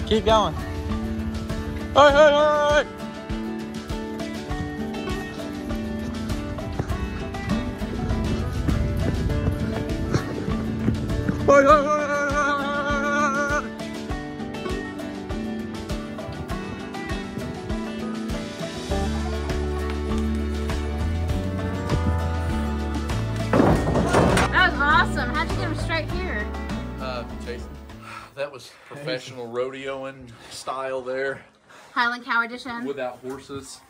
Keep going. Hey, hey, hey! Hey, hey, hey! That was awesome. How'd you get him straight here? Jason, that was professional rodeoing style there. Highland Cow edition. Without horses.